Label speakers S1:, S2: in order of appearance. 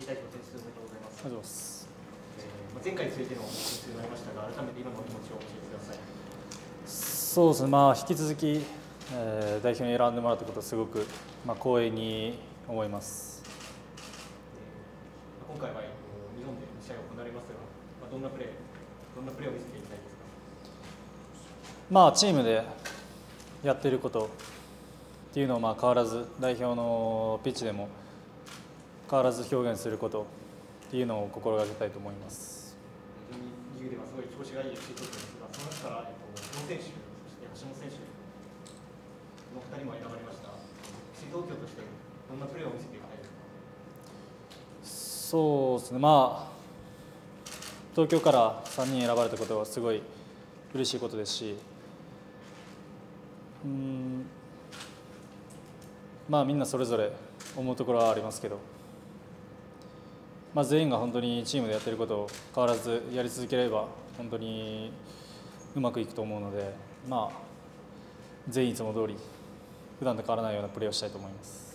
S1: 代表選出おめでとうございます。
S2: ありがとうございます。
S1: 前回についての選出になりましたが、改めて今のお気持ちを教えてください。
S2: そうですね、引き続き、代表に選んでもらったことはすごく、光栄に思います。
S1: 今回は日本で試合を行われますが、どんなプレーを見せていきたいですか。
S2: チームでやっていることっていうのを変わらず、代表のピッチでも変わらず表現することっていうのを心がけたいと思います。
S1: リーグではすごい調子がいい FC 東京ですが、その中から久保選手、そして橋本選手、この2人も選ばれました。FC 東京としてどんなプレーを見せていきたいですか。
S2: そうですね、東京から3人選ばれたことはすごい嬉しいことですし、みんなそれぞれ思うところはありますけど、全員が本当にチームでやっていることを変わらずやり続ければ本当にうまくいくと思うので、全員いつも通り普段と変わらないようなプレーをしたいと思います。